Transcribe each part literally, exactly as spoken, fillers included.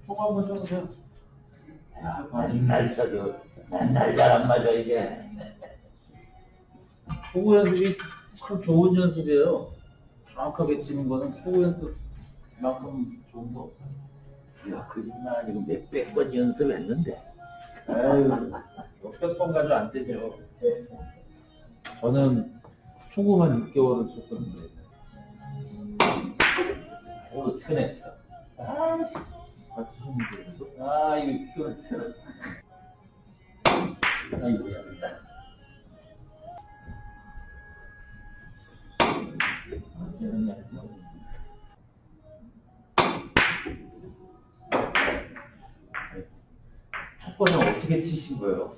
초구 한번 쳐보세요. 야, 맨날 쳐도 맨날 잘 안 맞아 이게. 초구 연습이 참 좋은 연습이에요. 정확하게 치는 거는 초구 연습만큼 좋은 거 없어요. 야, 그림만 아니고 몇백 번 연습했는데. 아유, 몇백 번 가지고 안 되죠. 저는 초구만 육 개월을 쳤었는데. 오, 트네. 아이씨. 같이 쳤는데. 아, 이거 키워를 틀어. 아이고야. 첫 번은 어떻게 치신 거예요?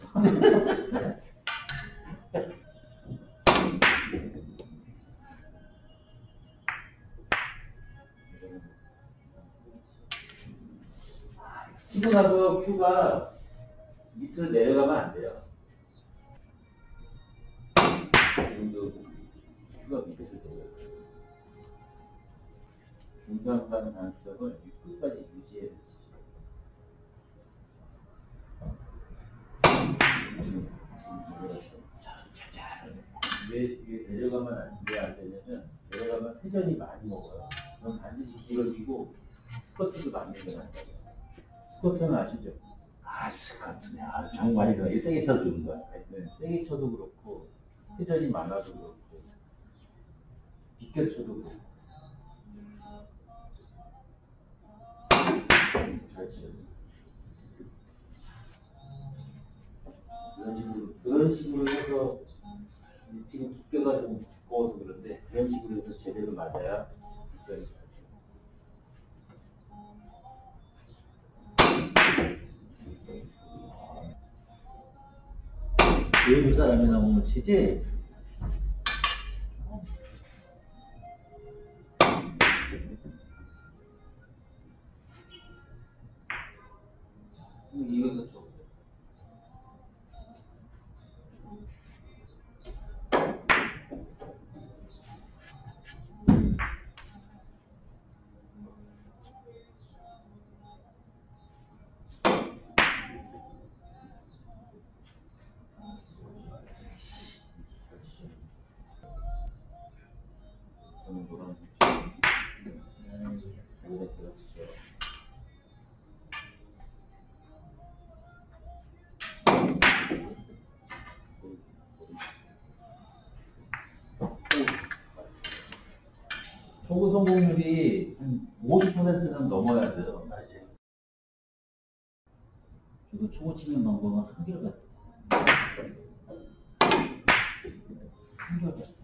치고 나서 큐가 밑으로 내려가면 안 돼요. 지금도 큐가 밑으로 내려가요. 중상가는 단점을 끝까지 유지해야 돼. 왜, 왜 내려가면 안 돼? 안 되냐면, 내려가면 회전이 많이 먹어요. 그럼 반드시 길어지고, 스쿼트도 많이 일어난다고. 스쿼트는 아시죠? 아주 스쿼트네. 아주 정말 이거 세게 쳐도 좋은 것 같아요. 네, 세게 쳐도 그렇고, 회전이 많아도 그렇고, 비껴 쳐도 그렇고. 잘 치죠. 그런 식으로, 그런 식으로 해서, 지금 두께가 좀 두꺼워서 그런데 그런 식으로 해서 제대로 맞아야 두께가 좋죠. 외국 사람이 나오면 치지? 이것도 좀. 초구 성공률이 한 오십 퍼센트는 넘어야 돼요. 이제. 그리고 초구 치는 방법은 한결같아요. 한결같아요.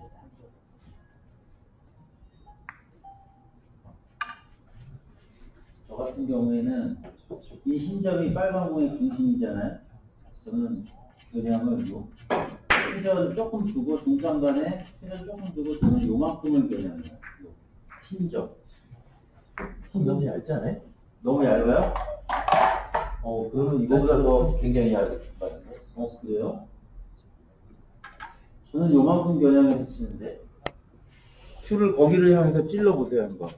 저 같은 경우에는 이 흰점이 빨간 공의 중심이잖아요. 저는 겨냥을 요 회전 조금 주고 중간간에 회전 조금 주고 저는 요만큼을 겨냥해요. 흰점. 흰점이 얇지 않아요? 너무 얇아요? 어, 그러면 이거보다 더 굉장히 얇은 말인데. 어, 그래요? 저는 요만큼 겨냥해서 치는데. 큐를 거기를 향해서 찔러보세요, 한번.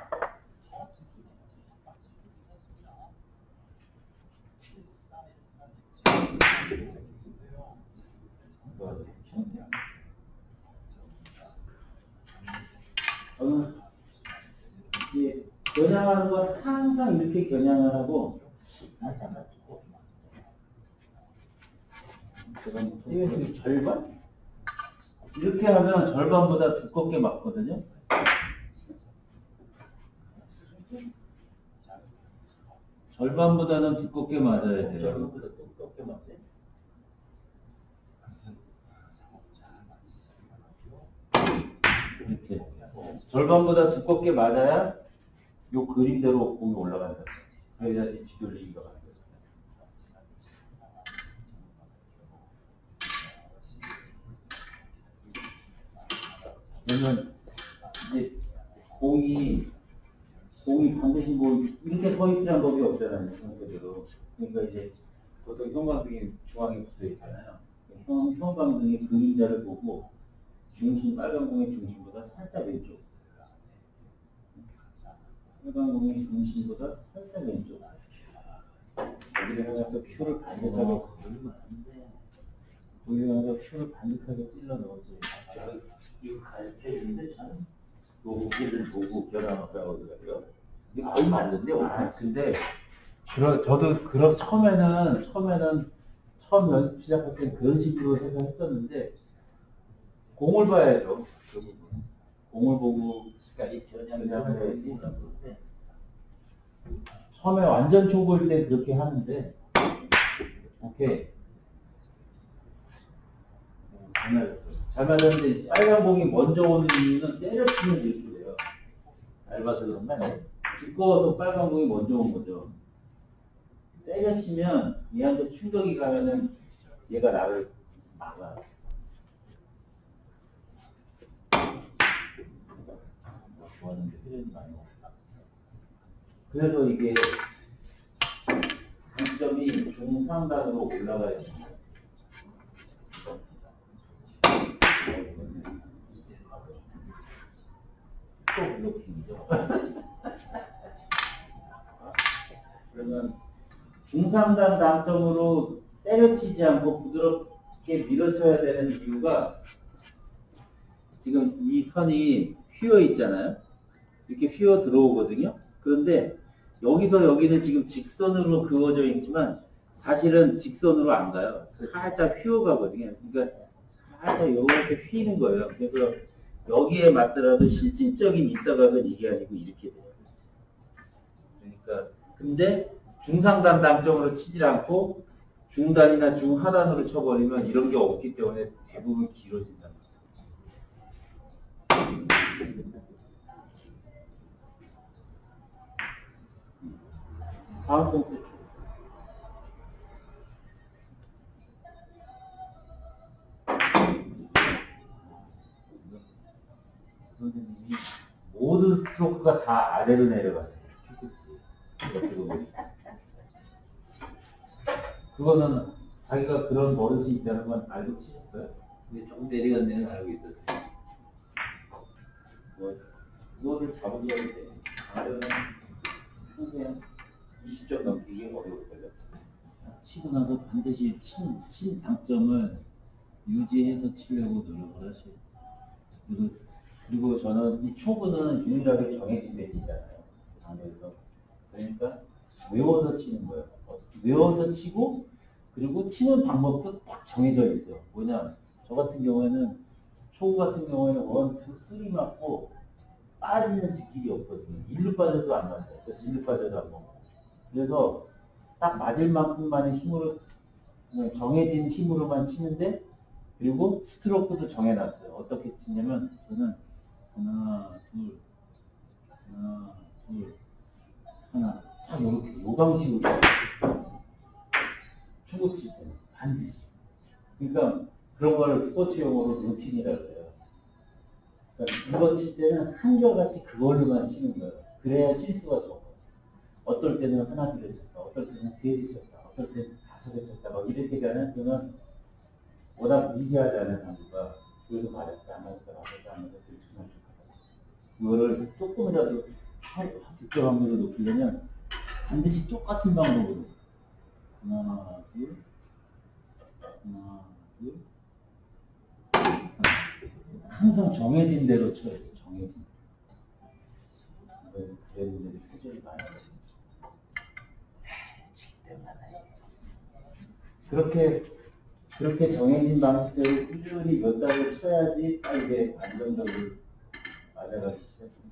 저는 이제 겨냥하는 건 항상 이렇게 겨냥을 하고 이게 절반? 이렇게 하면 절반보다 두껍게 맞거든요. 절반보다는 두껍게 맞아야 돼요. 절반보다 두껍게 맞아요. 이렇게 절반보다 두껍게 맞아야 요 그림대로 공이 올라간다. 그래야 뒤돌리기가 가는 거죠. 그러면 이제 공이 공이 반드시 뭐 이렇게 서 있으란 법이 없잖아요. 그대로. 그러니까 이제 보통 형광등이 중앙에 붙어 있잖아요. 형, 형광등의 그림자를 보고 중심, 빨간 공의 중심보다 살짝 왼쪽. 빨간 공의 중심보다 살짝 왼쪽. 돌리면서 큐를 반듯하게 돌리면서 큐를 반듯하게 찔러 넣어지. 이거 가르쳐주는데 참 도구기를 도구 결함하라고 그러더라고요. 이게 거의 맞는데. 아 근데 그러, 저도 그런 처음에는 처음에는 처음 연습 시작할 때 그런 식으로 해서 했었는데 공을 봐야죠. 공을 보고 시까지 겨냥을 해야지. 처음에 완전 초보일 때 그렇게 하는데 오케이 잘 맞았어. 잘 맞았는데 빨간 공이 먼저 오는 이유는 때려치면 이렇게 돼요. 얇아서 그런가? 두꺼워서 빨간 공이 먼저 온 거죠. 때려치면 얘한테 충격이 가면은 얘가 나를 막아. 좋아하는데 흐름이 많이 없다. 그래서 이게 단점이 중상단으로 올라가야 됩니다. 또 블로킹이죠. 그러면 중상단 단점으로 때려치지 않고 부드럽게 밀어쳐야 되는 이유가 지금 이 선이 휘어 있잖아요. 이렇게 휘어 들어오거든요. 그런데 여기서 여기는 지금 직선으로 그어져 있지만 사실은 직선으로 안 가요. 살짝 휘어 가거든요. 그러니까 살짝 이렇게 휘는 거예요. 그래서 여기에 맞더라도 실질적인 입사각은 이게 아니고 이렇게 돼요. 그러니까 근데 중상단 단점으로 치질 않고 중단이나 중하단으로 쳐버리면 이런 게 없기 때문에 대부분 길어진다. 다음 번째. 선생님이 모든 스트로크가 다 아래로 내려가요. 그거는 자기가 그런 버릇이 있다는 건 알고 치셨어요? 근데 조금 내려간 데는 알고 있었어요. 뭐, 그거를 잡으려고 해. 아래는 평생 이십 점 넘기기 어려울걸요. 치고 나서 반드시 친, 친 당점을 유지해서 치려고 노력을 하셔요. 그리고, 그리고 저는 이 초구는 유일하게 정해진 배치잖아요. 그래서 그러니까 외워서 치는 거예요. 외워서 치고 그리고 치는 방법도 딱 정해져 있어. 뭐냐? 저 같은 경우에는 초구 같은 경우에는 원, 투, 쓰리 맞고 빠지는 뒷길이 없거든요. 일루 빠져도 안 맞아요. 일루 빠져도 안 맞고. 그래서 딱 맞을 만큼만의 힘으로 그냥 정해진 힘으로만 치는데 그리고 스트로크도 정해놨어요. 어떻게 치냐면 저는 하나, 둘, 하나, 둘, 하나 딱 이렇게 요 방식으로 초구 칠 때는 반드시. 그러니까 그런 걸 스포츠 용어로 루틴이라고 해요. 그러니까 이거 칠 때는 한결같이 그걸로만 치는 거예요. 그래야 실수가 적어. 어떨 때는 하나 둘에 쳤다, 어떨 때는 세 개 쳤다, 어떨 때는 다섯에 쳤다, 막 이렇게 되는 그러면 워낙 미세하잖아요, 당구가. 그래서 맞았다, 안 맞았다, 맞았다, 안 맞았다, 들쭉날쭉하다. 이거를 조금이라도 득점 확률을 높이려면 반드시 똑같은 방법으로 하나, 둘, 하나, 둘, 하나. 항상 정해진 대로 쳐야 돼, 정해진. 그래도 표절이 많이 나지. 그렇게 그렇게 정해진 방식대로 꾸준히 몇 달을 쳐야지 딱 이게 안정적으로 맞아가기 시작합니다.